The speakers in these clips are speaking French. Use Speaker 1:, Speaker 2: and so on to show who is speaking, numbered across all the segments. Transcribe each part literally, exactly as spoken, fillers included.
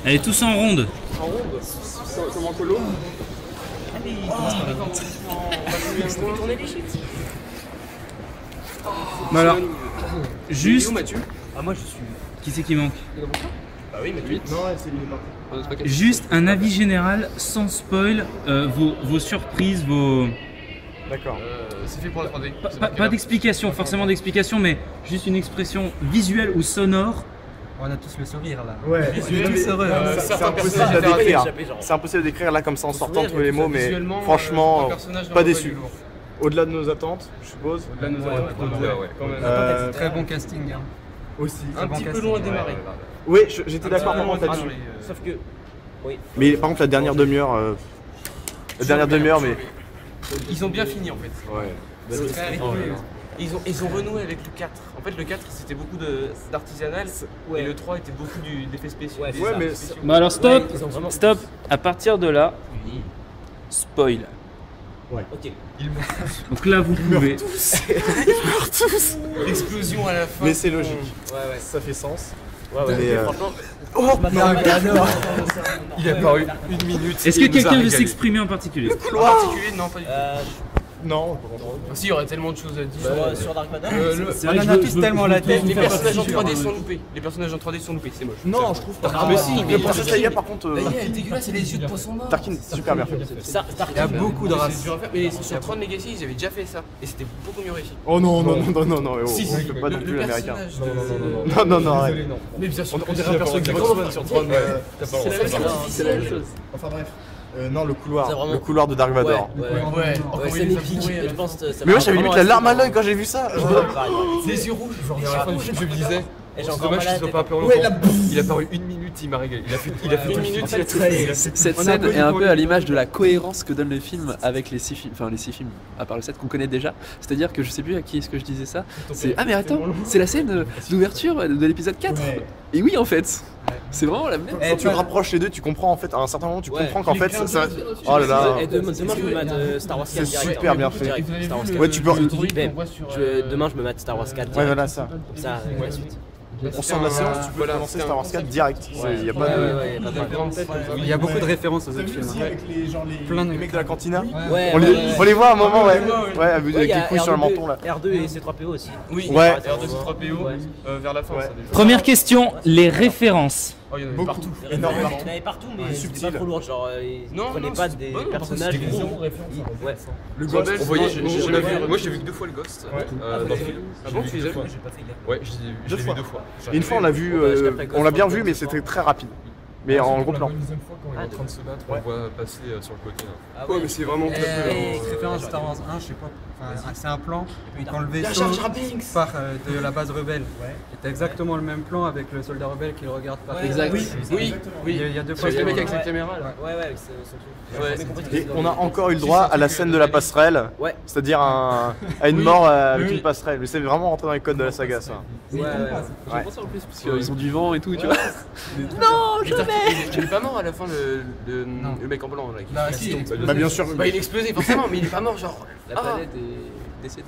Speaker 1: Allez, tous en ronde.
Speaker 2: En ronde. Comme en colo.
Speaker 3: Allez, on va tourner les chutes.
Speaker 1: Bon alors, juste...
Speaker 2: Où Mathieu?
Speaker 3: Ah moi je suis...
Speaker 1: Qui c'est qui manque?
Speaker 2: Bah oui, Mathieu. Non, c'est lui.
Speaker 1: Juste un avis général, sans spoil, euh, vos, vos surprises, vos...
Speaker 2: D'accord.
Speaker 4: Euh, c'est fait pour la trois D.
Speaker 1: Pas, pas, pas d'explication, forcément d'explication, mais juste une expression visuelle ou sonore.
Speaker 5: On a tous le sourire là.
Speaker 2: Ouais.
Speaker 5: On est tous heureux.
Speaker 2: Euh, c'est impossible à décrire. C'est impossible à décrire là comme ça en sortant tous les mots, mais franchement, pas déçu. Au-delà de nos attentes, je suppose.
Speaker 4: Au-delà de nos attentes, ouais. Quand même.
Speaker 5: Euh, très bon casting. Hein.
Speaker 2: Aussi.
Speaker 4: Un petit peu long à démarrer.
Speaker 2: Oui, j'étais d'accord avec moi là-dessus.
Speaker 3: Sauf que... Oui.
Speaker 2: Mais par contre, la dernière demi-heure... Euh... La dernière demi-heure, mais...
Speaker 4: Ils ont bien fini en fait.
Speaker 2: Ouais.
Speaker 4: C'est très rythmé. Ils ont, ils ont renoué avec le quatre. En fait, le quatre c'était beaucoup d'artisanal
Speaker 3: Ouais.
Speaker 4: et le trois était beaucoup d'effets spéciaux.
Speaker 3: Ouais,
Speaker 4: des
Speaker 2: ouais,
Speaker 4: arts
Speaker 2: mais
Speaker 4: spéciaux.
Speaker 1: Bon alors stop,
Speaker 3: Ouais, ils ont vraiment-
Speaker 1: stop. À partir de là, spoil.
Speaker 3: Ok.
Speaker 1: Donc là vous pouvez.
Speaker 4: L'explosion à la fin.
Speaker 2: Mais c'est logique.
Speaker 3: Ouais, ouais.
Speaker 2: Ça fait sens.
Speaker 3: Ouais, ouais.
Speaker 2: Mais, euh,
Speaker 3: Franchement...
Speaker 2: Oh
Speaker 3: non,
Speaker 4: Il a paru une minute.
Speaker 1: Est-ce que quelqu'un veut s'exprimer en particulier?
Speaker 4: En particulier, non, pas du tout.
Speaker 3: Euh,
Speaker 2: Non.
Speaker 4: Si, il y aurait tellement de choses à dire.
Speaker 3: sur, sur Dark Vador
Speaker 4: Euh, le-
Speaker 1: C'est
Speaker 5: On
Speaker 1: vrai que
Speaker 5: en
Speaker 1: je
Speaker 5: a
Speaker 1: veux-
Speaker 5: tous
Speaker 1: je veux-
Speaker 5: tellement
Speaker 1: je
Speaker 5: la
Speaker 1: veux
Speaker 5: tête.
Speaker 1: vous
Speaker 4: Les
Speaker 1: faire
Speaker 4: personnages en
Speaker 1: réfléchir,
Speaker 4: trois D
Speaker 1: hein.
Speaker 4: sont loupés. Les personnages en trois D sont loupés, c'est moche.
Speaker 2: Non, je trouve pas.
Speaker 4: Ah, mais si, mais
Speaker 2: Le princesse Leia, par contre, euh,
Speaker 4: elle est dégueulasse, elle a les yeux de poisson mort.
Speaker 2: Tarkin, super bien fait.
Speaker 3: Ça, Dark
Speaker 5: Il y a beaucoup de
Speaker 4: Mais
Speaker 5: races.
Speaker 4: c'est dur à faire. Mais sur Tron Legacy, ils avaient déjà fait ça. Et c'était beaucoup mieux réussi.
Speaker 2: Oh non, non, non, non, non, non, oh,
Speaker 4: Si,
Speaker 2: on
Speaker 4: si,
Speaker 2: fait pas non plus l'américain.
Speaker 4: personnage
Speaker 2: Non,
Speaker 4: de-
Speaker 2: non, non, arrête.
Speaker 4: Mais bien sûr,
Speaker 2: On dirait un perso Xbox sur Tron.
Speaker 4: c'est la même chose.
Speaker 3: C'est la même chose.
Speaker 2: Enfin bref. Euh, non, le
Speaker 3: C'est
Speaker 2: couloir.
Speaker 3: vraiment-
Speaker 2: Le couloir de Dark
Speaker 3: Ouais,
Speaker 2: Vador.
Speaker 3: ouais.
Speaker 4: Ouais,
Speaker 3: Ouais,
Speaker 4: encore
Speaker 3: c'est
Speaker 4: il les a
Speaker 3: épique.
Speaker 4: bourrés,
Speaker 3: Et je pense que ça
Speaker 2: Mais moi
Speaker 3: va
Speaker 2: j'avais limite
Speaker 3: vraiment
Speaker 2: la larme à
Speaker 3: rester
Speaker 2: l'œil quand j'ai vu ça.
Speaker 3: dans- Pareil.
Speaker 4: Les yeux rouges, genre à la fin du film, je me disais.
Speaker 3: Et j'ai
Speaker 4: C'est
Speaker 3: encore
Speaker 4: dommage
Speaker 3: mal à
Speaker 4: qu'il
Speaker 3: la
Speaker 4: soit
Speaker 3: tête.
Speaker 4: pas un peu
Speaker 2: Ouais,
Speaker 4: longtemps.
Speaker 2: la-
Speaker 4: Il a paru une minute, il m'a régalé. Il a fait, il a fait une minute, il a tout fait.
Speaker 6: Cette
Speaker 5: On a
Speaker 6: scène
Speaker 5: un peu
Speaker 6: est un
Speaker 5: du
Speaker 6: peu à
Speaker 5: temps.
Speaker 6: l'image de la cohérence que donnent les films avec les six films, enfin les six films, à part le sept qu'on connaît déjà. C'est-à-dire que je sais plus à qui est-ce que je disais ça. C'est ah mais attends, c'est la scène euh, d'ouverture de de l'épisode quatre. Et oui en fait, c'est vraiment la même.
Speaker 2: Quand tu rapproches les deux, tu comprends en fait, à un certain moment, tu
Speaker 3: Ouais.
Speaker 2: comprends qu'en fait, ça. ça- Oh là là.
Speaker 3: Et demain, demain, je me mate euh, Star Wars quatre
Speaker 2: C'est
Speaker 3: direct.
Speaker 2: super
Speaker 3: hein.
Speaker 2: bien fait.
Speaker 3: Direct, Star Wars quatre.
Speaker 2: Ouais, tu peux.
Speaker 3: Ben, je- Demain, je me mate Star Wars quatre direct.
Speaker 2: Ouais, voilà ça.
Speaker 3: Comme ça, avec la suite.
Speaker 2: On sort de la séance, tu peux commencer Star Wars quatre direct. Il y a pas
Speaker 3: Ouais,
Speaker 2: de.
Speaker 3: ouais, ouais, pas de problème.
Speaker 5: Il y a beaucoup de références aux autres films. hein.
Speaker 2: les gens,
Speaker 5: Plein de
Speaker 2: les mecs de la cantina.
Speaker 3: Ouais,
Speaker 2: On
Speaker 3: ouais,
Speaker 2: les,
Speaker 3: ouais.
Speaker 2: on les voit à un moment, ouais.
Speaker 4: ouais.
Speaker 2: Ouais, avec
Speaker 3: Ouais, il y
Speaker 2: les
Speaker 3: a
Speaker 2: couilles sur le
Speaker 3: R deux,
Speaker 2: menton là.
Speaker 3: R deux et C trois P O aussi.
Speaker 4: Oui,
Speaker 2: Ouais.
Speaker 4: R deux C trois P O
Speaker 3: Ouais.
Speaker 4: euh, vers la fin.
Speaker 2: Ouais.
Speaker 4: ça, déjà.
Speaker 1: Première question, les références.
Speaker 4: Oh, il y en avait
Speaker 2: Beaucoup.
Speaker 4: partout.
Speaker 3: Il y en avait il y en avait partout, mais c'était
Speaker 2: Subtil.
Speaker 3: pas trop lourd. Genre, euh, ils
Speaker 4: Non,
Speaker 3: prenaient
Speaker 4: non,
Speaker 3: pas
Speaker 4: c'est-
Speaker 3: des
Speaker 4: ouais, non,
Speaker 3: personnages.
Speaker 4: c'était
Speaker 3: gros.
Speaker 4: gros.
Speaker 3: Ils- Ouais.
Speaker 2: Le
Speaker 4: Rebels,
Speaker 2: Ghost.
Speaker 4: on voyait, j'ai-
Speaker 2: on-
Speaker 4: j'ai
Speaker 2: on
Speaker 4: jamais
Speaker 2: l'a
Speaker 4: vu.
Speaker 2: vu.
Speaker 4: Moi j'ai vu que deux fois le Ghost
Speaker 2: Ouais.
Speaker 4: euh, dans le film.
Speaker 2: Ah bon, tu les as vus?
Speaker 4: Ouais, je l'ai- je
Speaker 2: Deux
Speaker 4: l'ai vu
Speaker 2: fois.
Speaker 4: deux fois.
Speaker 2: Et une fois, on l'a vu,
Speaker 3: Bon, bah,
Speaker 2: euh,
Speaker 3: je capte
Speaker 2: on l'a bien
Speaker 3: Ghost,
Speaker 2: vu, mais c'était très rapide. Mais en gros plan.
Speaker 4: La deuxième fois quand il est en train de se battre, on
Speaker 2: Ouais.
Speaker 4: le voit passer euh, sur le côté. là.
Speaker 3: Ah
Speaker 4: Ouais,
Speaker 3: ouais.
Speaker 4: mais c'est vraiment très peu.
Speaker 5: Et
Speaker 4: euh,
Speaker 5: référence Star Wars un, je sais pas. Enfin, c'est un plan. Et quand le
Speaker 3: Il y a
Speaker 5: vaisseau
Speaker 3: Jar Jar Binks.
Speaker 5: part euh, de la base rebelle, c'est exactement le même plan avec le soldat rebelle qui le regarde partir.
Speaker 6: Exact.
Speaker 4: Oui, oui,
Speaker 5: Il y a-
Speaker 4: oui.
Speaker 5: il y a deux
Speaker 4: C'est
Speaker 5: fois.
Speaker 4: le mec avec
Speaker 3: Ouais.
Speaker 4: sa caméra là.
Speaker 3: Ouais, ouais, avec ce- son truc.
Speaker 4: Ouais.
Speaker 3: J'ai jamais compris ce que
Speaker 2: Et
Speaker 3: c'était
Speaker 2: on
Speaker 3: dans
Speaker 2: a
Speaker 3: le-
Speaker 2: encore eu le droit à la scène de la passerelle,
Speaker 3: Ouais.
Speaker 2: c'est-à-dire un- à une mort euh, avec une passerelle. Mais c'est vraiment rentré dans les codes de la saga ça.
Speaker 3: Ouais, ouais, ouais.
Speaker 6: J'ai
Speaker 2: Ouais.
Speaker 6: pensé en plus parce qu'ils ont du vent et tout, tu vois.
Speaker 4: Il est pas mort à la fin le, le, le mec en blanc là. qui-
Speaker 5: Bah, si, il est
Speaker 2: Bah bien sûr.
Speaker 4: Bah il a explosé forcément, mais il est pas mort genre.
Speaker 6: La
Speaker 4: Ah.
Speaker 6: planète est décédée.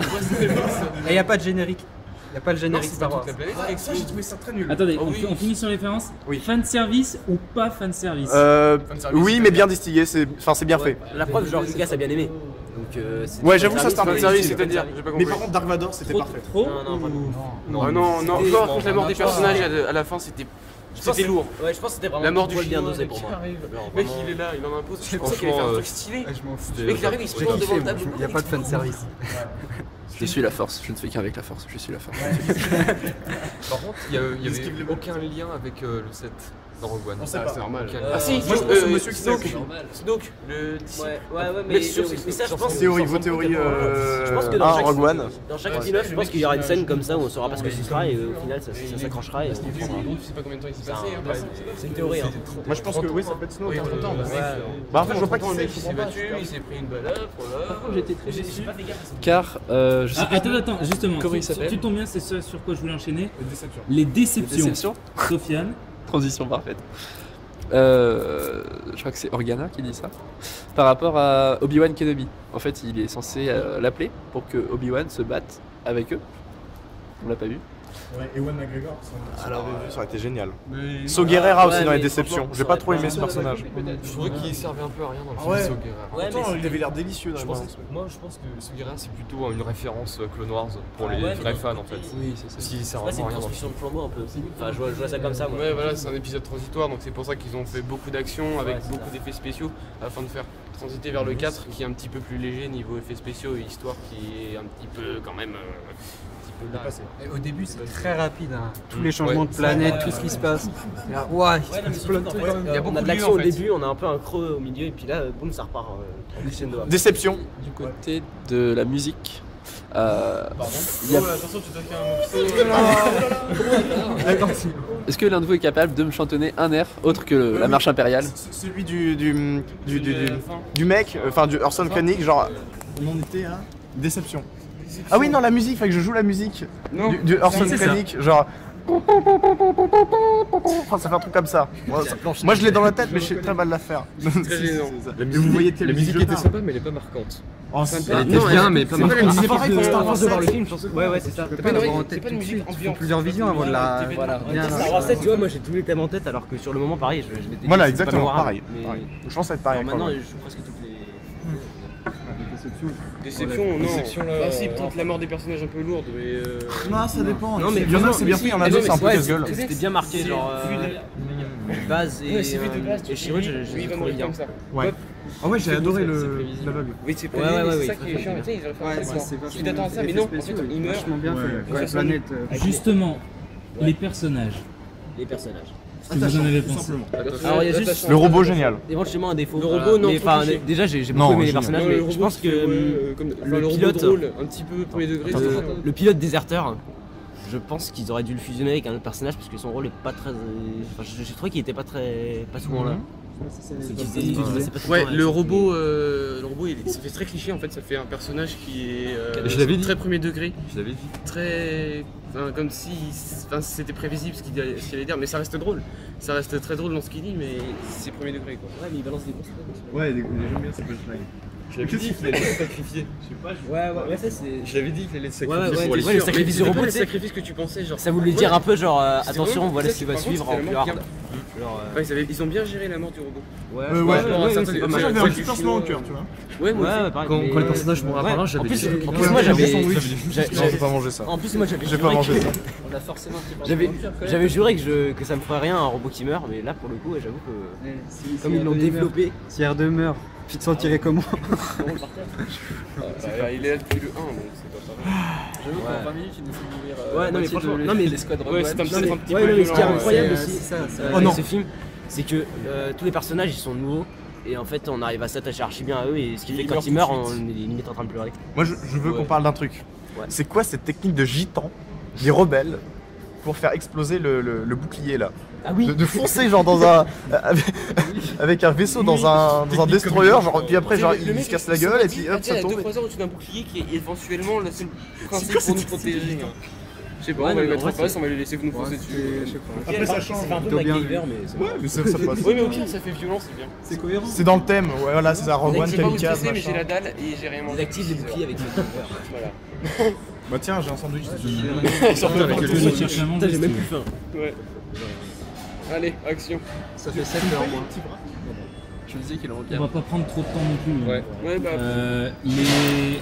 Speaker 5: Et il n'y a pas de générique. Il n'y a pas le générique
Speaker 4: c'est
Speaker 5: Star
Speaker 4: pas
Speaker 5: Wars.
Speaker 4: toute la planète.
Speaker 2: Avec ça, j'ai trouvé ça très nul.
Speaker 1: Attendez,
Speaker 4: Oh
Speaker 1: on,
Speaker 4: oui.
Speaker 1: fi- on finit sur les références.
Speaker 2: Oui.
Speaker 1: Fan service ou pas fan service?
Speaker 2: Euh,
Speaker 4: Fan service,
Speaker 2: oui,
Speaker 4: c'est
Speaker 2: mais
Speaker 4: bien.
Speaker 2: bien distillé, c'est, enfin c'est bien fait.
Speaker 3: La preuve, genre, Lucas a bien aimé. Donc, euh, c'est-
Speaker 2: Ouais, j'avoue, ça, c'est un peu
Speaker 4: Fan
Speaker 2: service,
Speaker 4: service, c'est-à-dire, j'ai pas
Speaker 2: Mais
Speaker 4: compris.
Speaker 2: par contre, Dark Vador, c'était
Speaker 1: Trop,
Speaker 2: parfait.
Speaker 1: trop
Speaker 3: Non, non, pas
Speaker 1: ou-
Speaker 4: Non, non, non,
Speaker 3: C'était-
Speaker 4: par contre la mort des
Speaker 3: non,
Speaker 4: personnages à la- à la fin c'était c'était lourd.
Speaker 3: Ouais, je pense que c'était vraiment
Speaker 4: La mort
Speaker 3: tout
Speaker 4: du
Speaker 3: poil bien
Speaker 4: chinois,
Speaker 3: dosé
Speaker 4: mec,
Speaker 3: pour
Speaker 4: qui
Speaker 3: moi.
Speaker 4: arrive.
Speaker 3: Genre,
Speaker 4: Mec
Speaker 3: vraiment-
Speaker 4: il est là, il en impose. Je pensais qu'il allait faire un truc stylé.
Speaker 5: Je m'en fous.
Speaker 4: Le mec il arrive, il se
Speaker 5: J'ai
Speaker 4: tourne
Speaker 5: kiffé,
Speaker 4: devant
Speaker 5: moi.
Speaker 4: le tableau.
Speaker 5: Il n'y a pas de fan service.
Speaker 6: Je suis la force, je ne fais qu'avec la force, je suis la force.
Speaker 4: Par contre, il y, a- il y avait aucun lien avec euh, le sept dans Rogue One.
Speaker 2: On sait pas.
Speaker 4: c'est normal.
Speaker 3: Euh,
Speaker 4: Ah si,
Speaker 2: moi, je
Speaker 4: euh,
Speaker 2: pense que monsieur qui
Speaker 4: Snoke.
Speaker 2: sait.
Speaker 4: Snoke, le disciple.
Speaker 3: Ouais, ouais, ouais, mais,
Speaker 4: Mais sur-
Speaker 3: mais ça, je
Speaker 4: sur-
Speaker 3: pense.
Speaker 2: Théorie, vos théories, euh,
Speaker 3: Je pense que
Speaker 2: un,
Speaker 3: dans chaque,
Speaker 2: Rogue One.
Speaker 3: dans chaque spin-off, je pense qu'il y aura une scène comme ça où on saura pas ce que ce sera et euh, au final ça, ça s'accrochera et on comprendra.
Speaker 4: Tu sais pas combien de temps il s'est
Speaker 3: C'est un-
Speaker 4: passé. hein.
Speaker 3: C'est une théorie. Hein.
Speaker 2: Moi, je pense que oui, ça peut être Snoke.
Speaker 4: Oui,
Speaker 2: hein.
Speaker 4: trente ans.
Speaker 3: Ouais.
Speaker 2: Bah, en fait, je vois pas
Speaker 4: trente ans,
Speaker 2: qui
Speaker 4: le mec
Speaker 2: c'est.
Speaker 4: il s'est battu, il s'est pris une balade, voilà.
Speaker 6: J'étais très
Speaker 3: J'ai j'ai pas fait gaffe à ça.
Speaker 6: Car euh, je sais
Speaker 1: Ah,
Speaker 6: pas.
Speaker 1: attends, attends, justement,
Speaker 6: Comment il
Speaker 1: tu-
Speaker 6: s'appelle
Speaker 1: tu tombes bien, c'est ce sur quoi je voulais enchaîner.
Speaker 2: Déception.
Speaker 1: Les déceptions.
Speaker 6: Déception.
Speaker 1: Sofiane.
Speaker 6: Transition parfaite. Euh, je crois que c'est Organa qui dit ça. Par rapport à Obi-Wan Kenobi. En fait, il est censé euh, l'appeler pour que Obi-Wan se batte avec eux. On l'a pas vu.
Speaker 7: Ouais, Ewan McGregor.
Speaker 2: Alors, ça aurait été génial. Saw Gerrera aussi dans les déceptions. J'ai pas trop aimé ce personnage.
Speaker 4: Je trouvais qu'il servait un peu à rien dans le
Speaker 2: Ah
Speaker 4: film
Speaker 2: ouais.
Speaker 4: Saw Gerrera.
Speaker 2: Pourtant, il avait l'air délicieux dans
Speaker 4: Je
Speaker 2: les
Speaker 4: pense,
Speaker 2: balances.
Speaker 4: moi je pense que Saw Gerrera c'est plutôt une référence Clone Wars pour les
Speaker 3: Ouais,
Speaker 4: vrais
Speaker 3: mais
Speaker 4: fans en fait.
Speaker 6: Oui, c'est ça.
Speaker 4: Parce qu'il sert
Speaker 3: Ouais, c'est
Speaker 4: vraiment
Speaker 3: une
Speaker 4: à rien dans le
Speaker 3: transmission
Speaker 4: film.
Speaker 3: de flambeau un peu aussi. Enfin, je vois, je vois ça comme ça, moi.
Speaker 4: Ouais, voilà, c'est un épisode transitoire donc c'est pour ça qu'ils ont fait beaucoup d'actions avec
Speaker 3: Ouais, c'est
Speaker 4: beaucoup
Speaker 3: ça.
Speaker 4: d'effets spéciaux afin de faire transiter vers le quatre qui est un petit peu plus léger niveau effets spéciaux et histoire qui est un petit peu quand même. Euh, un petit peu là.
Speaker 5: Et au début, c'est très rapide. Hein. Tous les changements de planète, tout ce qui se passe. Et là, ouais, il se passe plein de trucs.
Speaker 4: Il y a beaucoup
Speaker 3: on a de
Speaker 4: de lieux,
Speaker 3: l'action
Speaker 4: en
Speaker 3: au
Speaker 4: fait.
Speaker 3: début, on a un peu un creux au milieu, et puis là, boum, ça repart euh, en crescendo.
Speaker 2: Déception.
Speaker 6: Du côté de la musique, euh, il y a-
Speaker 4: attention, tu dois faire un morceau.
Speaker 6: est-ce que l'un de vous est capable de me chantonner un air autre que le- la marche impériale?
Speaker 2: Celui du, du, du, du, du, du mec, euh, enfin du Orson Krennic, genre. On en était à Déception. Ah oui, non, la musique, fallait que je joue la musique du, du Orson
Speaker 1: c'est ça.
Speaker 2: Krennic, genre. Enfin, ça fait un truc comme ça. Moi, ça- moi, je l'ai dans la tête, mais je sais très mal la faire.
Speaker 4: Très gênant.
Speaker 2: Et vous voyez quelle
Speaker 4: La musique
Speaker 2: je
Speaker 4: était
Speaker 2: parle.
Speaker 4: sympa, mais elle est pas marquante.
Speaker 2: Oh, c'est-
Speaker 4: Elle était bien, mais pas marquante.
Speaker 2: C'est pareil quand c'était
Speaker 3: À
Speaker 2: un
Speaker 3: force de voir le
Speaker 2: sept.
Speaker 3: film, je pense que. Ouais, ouais, c'est ça.
Speaker 5: Tu peux pas l'avoir en tête tout de suite. Il faut plusieurs visions avant de la.
Speaker 3: Voilà.
Speaker 5: bien
Speaker 3: Star Wars sept, tu vois, moi j'ai tous les thèmes en tête, alors que sur le moment, pareil, je, je m'étais dit,
Speaker 2: Voilà,
Speaker 3: c'est
Speaker 2: exactement,
Speaker 3: pas mémorable,
Speaker 2: pareil.
Speaker 3: mais-
Speaker 2: pareil. Je pense être pareil.
Speaker 3: Alors
Speaker 2: quand
Speaker 3: maintenant,
Speaker 2: même.
Speaker 3: je joue presque toutes les.
Speaker 4: Déception, non. Bah si, peut-être la mort des personnages un peu lourde, mais... euh,
Speaker 2: Non, ça dépend.
Speaker 3: Non, mais
Speaker 2: il y en a,
Speaker 3: vraiment,
Speaker 2: c'est bien
Speaker 3: mais
Speaker 2: fait, il y en a
Speaker 3: si,
Speaker 2: d'autres, c'est un peu
Speaker 3: ouais,
Speaker 2: casse-gueule.
Speaker 3: C'était bien marqué,
Speaker 4: c'est
Speaker 3: genre.
Speaker 4: vu de-
Speaker 3: euh, Base et.
Speaker 4: Ouais, c'est vu de base,
Speaker 3: Et Chirrut, je je
Speaker 4: lui,
Speaker 3: l'ai
Speaker 4: il va
Speaker 3: trouvé
Speaker 4: mourir
Speaker 3: bien.
Speaker 4: comme ça.
Speaker 2: Ouais. Ah ouais, j'ai adoré le l'aveugle.
Speaker 4: Oui, c'est pas
Speaker 3: Ouais,
Speaker 4: lui,
Speaker 3: ouais,
Speaker 4: mais
Speaker 3: ouais,
Speaker 4: c'est ça
Speaker 3: ouais,
Speaker 4: qui est
Speaker 3: très
Speaker 4: chiant.
Speaker 3: bien.
Speaker 4: Tu sais, ils auraient fait
Speaker 5: Ouais,
Speaker 4: un
Speaker 5: c'est
Speaker 4: truc
Speaker 5: c'est
Speaker 4: quoi. Tu
Speaker 5: vachement
Speaker 4: t'attends à ça, mais
Speaker 5: effets
Speaker 4: non, en
Speaker 5: spéciaux,
Speaker 4: fait, il meurt.
Speaker 5: vachement bien fait.
Speaker 2: Ouais.
Speaker 5: Quand la
Speaker 4: Ça
Speaker 5: planète. euh,
Speaker 1: Justement, les personnages.
Speaker 3: Les personnages.
Speaker 1: Ce que vous en avez pensé.
Speaker 3: Alors, il y a juste.
Speaker 2: Le robot génial.
Speaker 3: Éventuellement un défaut.
Speaker 4: Le robot, non,
Speaker 3: Mais
Speaker 4: trop
Speaker 3: enfin,
Speaker 4: cliché.
Speaker 3: déjà, j'ai j'ai
Speaker 2: Non,
Speaker 3: beaucoup aimé les
Speaker 2: génial.
Speaker 3: personnages,
Speaker 4: Non, le
Speaker 3: mais
Speaker 4: robot,
Speaker 3: je pense
Speaker 4: c'est, ouais,
Speaker 3: que.
Speaker 4: euh, comme- enfin,
Speaker 3: le
Speaker 4: le robot
Speaker 3: pilote-
Speaker 4: drôle, un petit peu premier degré. c'est
Speaker 3: Le,
Speaker 4: ça.
Speaker 3: le pilote déserteur, je pense qu'ils auraient dû le fusionner avec un autre personnage parce que son rôle est pas très. Enfin, j'ai j'ai trouvé qu'il était pas très. pas souvent là. C'est qu'il faisait- il faisait pas tout
Speaker 4: Ouais,
Speaker 3: temps avec
Speaker 4: le
Speaker 3: son-
Speaker 4: robot, euh, le robot, il, ça fait très cliché en fait. Ça fait un personnage qui est euh,
Speaker 8: Je l'avais dit.
Speaker 4: très premier degré,
Speaker 8: Je l'avais dit.
Speaker 4: très, enfin, comme si, enfin, c'était prévisible ce qu'il allait, ce qu'il allait dire, mais ça reste drôle. Ça reste très drôle dans ce qu'il dit, mais c'est premier degré quoi.
Speaker 3: Ouais, mais il balance des grosses trucs.
Speaker 2: Ouais, j'aime bien ces punchlines.
Speaker 8: Je l'avais dit qu'il allait se sacrifier.
Speaker 3: Ouais, ouais, ouais, ça c'est.
Speaker 8: Je l'avais dit qu'il allait se
Speaker 3: Ouais,
Speaker 8: sacrifier
Speaker 3: ouais,
Speaker 8: pour les
Speaker 3: ouais, le
Speaker 8: suivre.
Speaker 3: sacrifice du
Speaker 4: Mais
Speaker 3: robot,
Speaker 4: pas le
Speaker 3: tu sais.
Speaker 4: sacrifice que tu pensais, genre.
Speaker 3: Ça voulait
Speaker 4: Ouais.
Speaker 3: dire un peu genre euh,
Speaker 4: C'était
Speaker 3: attention,
Speaker 4: vraiment-
Speaker 3: voilà
Speaker 4: ça,
Speaker 3: ce qui
Speaker 4: c'est-
Speaker 3: va
Speaker 4: par contre,
Speaker 3: suivre en
Speaker 4: c'était
Speaker 3: plus
Speaker 4: vraiment
Speaker 3: hard. Genre, euh,
Speaker 4: Ouais, ils, avaient- ils ont bien géré la mort du robot.
Speaker 3: ouais,
Speaker 2: Euh, ouais,
Speaker 3: ouais,
Speaker 2: ouais,
Speaker 3: ouais,
Speaker 4: ça,
Speaker 3: c'est
Speaker 4: c'est
Speaker 3: pas
Speaker 4: pas
Speaker 2: Moi,
Speaker 3: mal.
Speaker 4: mal.
Speaker 2: j'avais un
Speaker 4: Ouais,
Speaker 2: petit
Speaker 4: du
Speaker 2: pincement au
Speaker 4: film,
Speaker 2: cœur, tu vois.
Speaker 4: Ouais, moi
Speaker 3: Ouais,
Speaker 4: aussi.
Speaker 3: ouais, pareil,
Speaker 8: Quand,
Speaker 3: mais-
Speaker 8: quand les personnages mourent
Speaker 3: Ouais.
Speaker 8: apparemment,
Speaker 3: En
Speaker 8: j'avais
Speaker 3: plus,
Speaker 8: dit.
Speaker 3: en plus,
Speaker 2: Ouais,
Speaker 3: moi
Speaker 2: j'ai
Speaker 3: j'avais.
Speaker 2: sandwich.
Speaker 3: j'a-
Speaker 2: Non,
Speaker 3: j'avais-
Speaker 2: j'ai pas mangé ça.
Speaker 3: En plus, moi j'avais
Speaker 2: J'ai pas
Speaker 3: juré
Speaker 2: mangé
Speaker 3: que-
Speaker 2: ça.
Speaker 6: On a forcément un petit peu
Speaker 3: J'avais,
Speaker 6: de vampire, quand même.
Speaker 3: j'avais juré que, je, que ça me ferait rien un robot qui meurt, mais là pour le coup, ouais, j'avoue que
Speaker 5: eh, si- si
Speaker 3: comme ils l'ont
Speaker 5: R deux meurt-
Speaker 3: développé,
Speaker 5: Si R deux meurt, tu te sentirais comment?
Speaker 4: Bah, il est là depuis le un, donc c'est pas pareil.
Speaker 6: J'avoue qu'en
Speaker 3: Ouais.
Speaker 6: vingt minutes, il nous fait mourir. euh,
Speaker 3: Ouais,
Speaker 6: la
Speaker 3: non, mais
Speaker 6: moitié
Speaker 3: franchement,
Speaker 6: de-
Speaker 3: non, mais-
Speaker 6: les squadrons.
Speaker 4: Ouais, c'est un petit
Speaker 3: non, mais,
Speaker 4: un petit
Speaker 3: ouais,
Speaker 4: peu
Speaker 3: non, mais ce qui est
Speaker 4: violent,
Speaker 3: incroyable
Speaker 4: ouais.
Speaker 3: aussi
Speaker 5: c'est ça, ça-
Speaker 3: euh,
Speaker 2: Oh non.
Speaker 3: avec ce film, c'est que euh, tous les personnages ils sont nouveaux et en fait on arrive à s'attacher archi bien à eux et ce qui fait
Speaker 4: Ils
Speaker 3: que quand
Speaker 4: meurent
Speaker 3: ils
Speaker 4: tout
Speaker 3: meurent,
Speaker 4: de
Speaker 3: on
Speaker 4: suite.
Speaker 3: est limite en train de pleurer.
Speaker 2: Moi, je, je veux
Speaker 4: Ouais.
Speaker 2: qu'on parle d'un truc.
Speaker 3: Ouais.
Speaker 2: C'est quoi cette technique de gitan, des rebelles, pour faire exploser le, le- le bouclier là?
Speaker 3: Ah oui.
Speaker 2: De, de foncer genre dans un avec, avec un vaisseau dans un dans un destroyer, genre puis après genre
Speaker 4: Tu sais, le
Speaker 2: il
Speaker 4: mec,
Speaker 2: se casse
Speaker 4: il
Speaker 2: la
Speaker 4: s'est
Speaker 2: gueule
Speaker 4: pas
Speaker 2: et
Speaker 4: dit,
Speaker 2: puis
Speaker 4: ah,
Speaker 2: hop
Speaker 4: tiens,
Speaker 2: ça
Speaker 4: il y a deux
Speaker 2: tombe.
Speaker 4: croiseurs au-dessus d'un bouclier qui est éventuellement le seul principe
Speaker 2: quoi
Speaker 4: pour nous
Speaker 2: cette
Speaker 4: protéger.
Speaker 2: technique
Speaker 4: hein. Je sais pas,
Speaker 3: Ouais,
Speaker 4: on va
Speaker 3: non,
Speaker 4: le
Speaker 3: mais
Speaker 4: mettre
Speaker 3: en
Speaker 4: en
Speaker 3: vrai,
Speaker 4: face,
Speaker 3: c'est-
Speaker 4: on va les laisser vous nous
Speaker 5: Ouais,
Speaker 4: foncer
Speaker 5: c'est-
Speaker 4: dessus.
Speaker 5: je sais pas.
Speaker 2: Après ça change.
Speaker 3: C'est un peu
Speaker 5: Plutôt bien
Speaker 3: MacGyver,
Speaker 5: vu.
Speaker 3: mais c'est
Speaker 2: Ouais, mais ça, ça passe.
Speaker 4: Oui, mais au pire, ça fait violent, c'est bien.
Speaker 5: C'est cohérent.
Speaker 2: C'est dans le thème, ouais, voilà, c'est ça, Rogue One,
Speaker 4: Je sais pas où
Speaker 2: Kamikaze,
Speaker 4: stresser, mais j'ai
Speaker 2: machin.
Speaker 4: la dalle et j'ai rien
Speaker 3: ils
Speaker 4: mangé.
Speaker 3: activent les boucliers avec MacGyver.
Speaker 4: Voilà.
Speaker 2: Bah tiens, j'ai un sandwich.
Speaker 4: Surtout avec
Speaker 1: Je
Speaker 4: le
Speaker 1: vais chercher à manger,
Speaker 3: Putain, j'ai
Speaker 1: si
Speaker 3: même
Speaker 1: tu
Speaker 3: plus
Speaker 1: veux.
Speaker 3: faim.
Speaker 4: Ouais. Allez, action.
Speaker 6: Ça fait sept heures, moi. Je me disais qu'il en
Speaker 1: On
Speaker 6: revient.
Speaker 1: va pas prendre trop de temps non plus. hein.
Speaker 4: Ouais. Ouais, bah.
Speaker 1: Euh, les...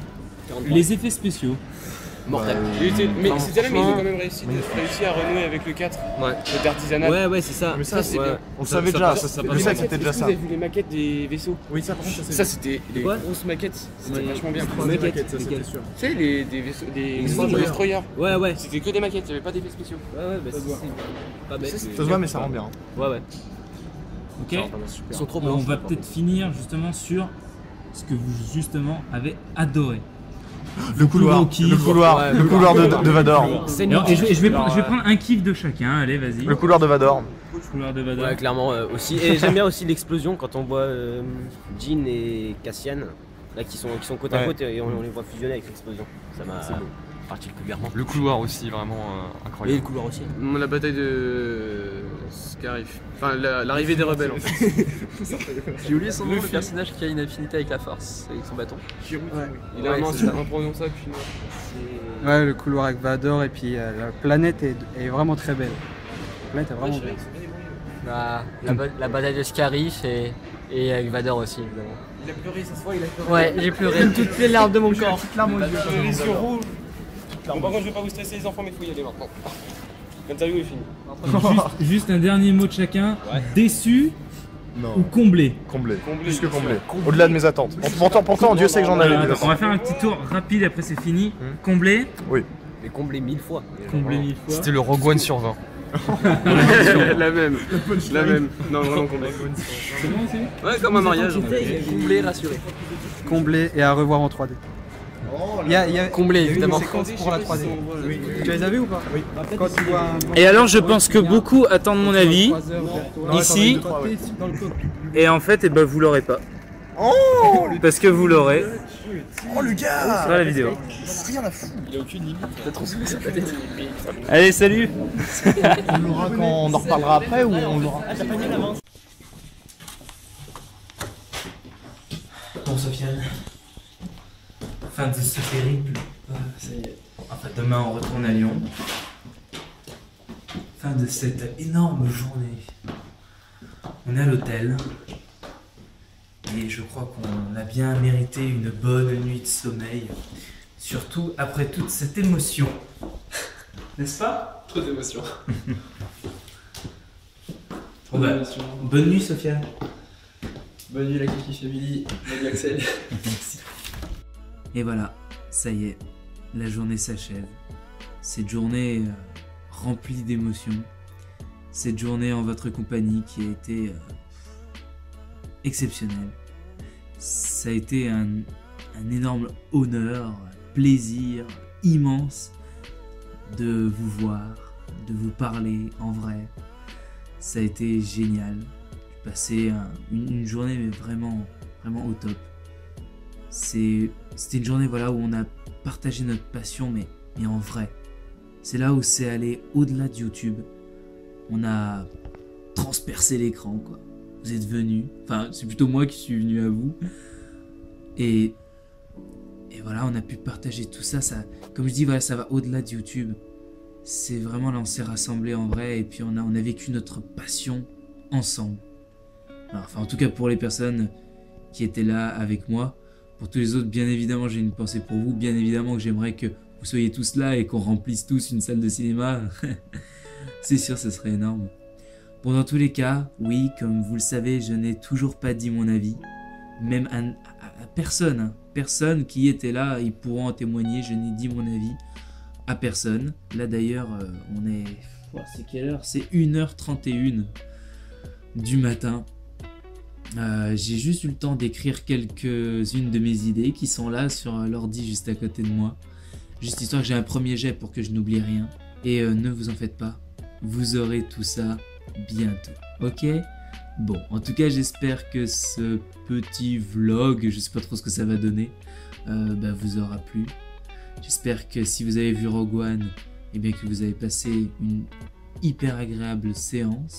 Speaker 1: les effets spéciaux.
Speaker 3: Mortel.
Speaker 4: il était- Mais
Speaker 3: Enfin,
Speaker 4: c'était là, mais ils ont
Speaker 3: franchement-
Speaker 4: quand même réussi, réussi à renouer avec le quatre.
Speaker 8: Ouais.
Speaker 4: Côté artisanal.
Speaker 3: Ouais, ouais, c'est ça.
Speaker 2: Mais ça,
Speaker 4: c'est
Speaker 3: ouais.
Speaker 4: bien.
Speaker 2: On le
Speaker 8: Ça-
Speaker 2: savait
Speaker 8: ça
Speaker 2: déjà,
Speaker 8: passe-
Speaker 2: ça,
Speaker 8: ça
Speaker 2: le
Speaker 8: passe
Speaker 2: set
Speaker 8: bien.
Speaker 2: c'était déjà
Speaker 4: Est-ce que
Speaker 2: ça.
Speaker 4: vous avez vu les maquettes des vaisseaux?
Speaker 2: Oui, ça par contre, ça c'est.
Speaker 4: Ça, c'était les
Speaker 3: quoi
Speaker 4: grosses maquettes. C'était
Speaker 3: Ouais.
Speaker 4: vachement bien.
Speaker 3: Trois maquettes,
Speaker 2: ça c'était
Speaker 3: lesquelles
Speaker 2: sûr.
Speaker 4: Tu sais, les, des vaisseaux, des
Speaker 3: destroyers.
Speaker 4: destroyers.
Speaker 3: Ouais, ouais.
Speaker 4: C'était que des maquettes, il n'y avait pas d'effets spéciaux.
Speaker 3: Ouais, ouais, bah c'est pas bête.
Speaker 4: Ça, c'est-
Speaker 3: mais-
Speaker 2: Ça se voit, mais ça rend bien.
Speaker 3: Ouais, ouais.
Speaker 1: Ok.
Speaker 3: Ils sont trop
Speaker 1: On
Speaker 3: blancs.
Speaker 1: va peut-être finir justement sur ce que vous justement avez adoré.
Speaker 2: Le couloir,
Speaker 1: Plus gros
Speaker 2: le
Speaker 1: kiff.
Speaker 2: couloir,
Speaker 3: Ouais,
Speaker 2: le
Speaker 3: le
Speaker 2: couloir de,
Speaker 3: couloir.
Speaker 2: de Vador.
Speaker 3: C'est
Speaker 1: Alors, et je, vais- je vais,
Speaker 3: Alors,
Speaker 1: prendre- je vais
Speaker 3: euh,
Speaker 1: prendre un kiff de chacun. Allez, vas-y.
Speaker 2: Le couloir de Vador.
Speaker 1: Couloir de Vador.
Speaker 3: Ouais, clairement euh, aussi. Et j'aime bien aussi l'explosion quand on voit euh, Jean et Cassian, là qui sont, qui sont côte à
Speaker 2: Ouais.
Speaker 3: côte et on, on les voit fusionner avec l'explosion. Ça m'a particulièrement.
Speaker 8: Le couloir aussi, vraiment euh,
Speaker 3: Et le
Speaker 8: incroyable.
Speaker 3: couloir aussi.
Speaker 4: La bataille de Scarif. Enfin, la- l'arrivée des rebelles en fait.
Speaker 6: J'ai oublié son nom,
Speaker 4: Le
Speaker 6: le
Speaker 4: film.
Speaker 6: personnage qui a une affinité avec la force, avec son bâton.
Speaker 4: Il a
Speaker 6: Ouais,
Speaker 4: un nom
Speaker 6: c'est ça.
Speaker 4: imprononçable chinois.
Speaker 5: Ouais, le couloir avec Vador et puis euh, la planète est, est vraiment très belle. La planète est vraiment belle.
Speaker 7: Bah, la, ba- la bataille de Scarif et, et avec Vador aussi, évidemment.
Speaker 4: Il a pleuré, ça se voit, il a pleuré.
Speaker 7: Ouais, j'ai pleuré toutes les larmes de mon corps.
Speaker 4: Les yeux rouges. Bon, par contre, je vais pas vous stresser les enfants, mais il faut y aller maintenant. L'interview est finie.
Speaker 1: Juste, juste un dernier mot de chacun. Déçu ou comblé?
Speaker 2: Comblé. Plus que comblé. Au-delà de mes attentes. Pourtant, pourtant, Dieu sait que j'en avais.
Speaker 1: Alors,
Speaker 2: des
Speaker 1: attends, on va
Speaker 2: attentes.
Speaker 1: faire un petit tour rapide, après c'est fini. Comblé?
Speaker 3: Mais comblé mille fois.
Speaker 1: Comblé mille fois.
Speaker 8: C'était le Rogue One sur vingt.
Speaker 4: La même. La même. Non, vraiment comblé.
Speaker 1: C'est bon aussi?
Speaker 3: Ouais, comme un mariage.
Speaker 5: Comblé, rassuré. Comblé et à revoir en trois D. Il y a, il y a,
Speaker 7: Comblé,
Speaker 5: il y a eu
Speaker 7: évidemment.
Speaker 5: des séquences pour la trois D. Tu les as vues ou pas? Oui. Quand tu vois un...
Speaker 1: Et alors je pense que beaucoup attendent mon avis ici, et en fait eh ben, vous l'aurez pas. Parce que vous l'aurez
Speaker 2: Oh Lucas
Speaker 1: sur la vidéo.
Speaker 2: Rien à foutre.
Speaker 1: Allez, salut.
Speaker 2: On l'aura quand on en reparlera après ou on l'aura.
Speaker 1: Bon Sofiane, fin de ce périple. Ah, ça y est. Enfin demain on retourne à Lyon. Fin de cette énorme journée. On est à l'hôtel. Et je crois qu'on a bien mérité une bonne nuit de sommeil. Surtout après toute cette émotion. N'est-ce pas?
Speaker 6: Trop d'émotions.
Speaker 1: Bon bah, bonne nuit Sofiane.
Speaker 6: Bonne nuit la Kiki Family, bonne nuit Axel.
Speaker 1: Merci. Et voilà, ça y est, la journée s'achève. Cette journée euh, remplie d'émotions. Cette journée en votre compagnie qui a été euh, exceptionnelle. Ça a été un, un énorme honneur, un plaisir immense de vous voir, de vous parler en vrai. Ça a été génial. J'ai passé un- une, une journée mais vraiment, vraiment au top. C'est, c'était une journée voilà, où on a partagé notre passion mais, mais en vrai. C'est là où c'est allé au-delà de YouTube. On a transpercé l'écran quoi. Vous êtes venus, enfin c'est plutôt moi qui suis venu à vous. Et, et voilà, on a pu partager tout ça, ça. Comme je dis, voilà, ça va au-delà de YouTube. C'est vraiment là, on s'est rassemblés en vrai et puis on a, on a vécu notre passion ensemble. Alors, enfin, en tout cas pour les personnes qui étaient là avec moi. Pour tous les autres, bien évidemment, j'ai une pensée pour vous. Bien évidemment que j'aimerais que vous soyez tous là et qu'on remplisse tous une salle de cinéma. C'est sûr, ce serait énorme. Bon, dans tous les cas, oui, comme vous le savez, je n'ai toujours pas dit mon avis. Même à, à- à personne, hein. Personne qui était là, ils pourront en témoigner, je n'ai dit mon avis à personne. Là d'ailleurs, euh, on est... Oh, c'est quelle heure? C'est une heure trente et une du matin. Euh, j'ai juste eu le temps d'écrire quelques-unes de mes idées qui sont là sur l'ordi juste à côté de moi. Juste histoire que j'ai un premier jet pour que je n'oublie rien. Et euh, ne vous en faites pas, vous aurez tout ça bientôt. Ok? Bon, en tout cas, j'espère que ce petit vlog, je sais pas trop ce que ça va donner, euh, bah, vous aura plu. J'espère que si vous avez vu Rogue One, eh bien que vous avez passé une hyper agréable séance.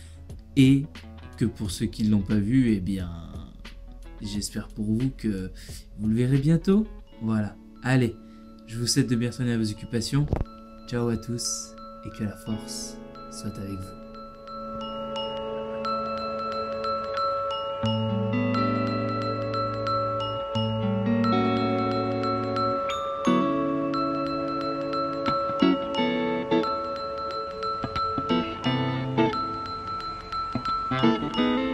Speaker 1: Et que pour ceux qui ne l'ont pas vu, eh bien, j'espère pour vous que vous le verrez bientôt. Voilà. Allez, je vous souhaite de bien soigner à vos occupations. Ciao à tous et que la force soit avec vous.
Speaker 9: Thank you.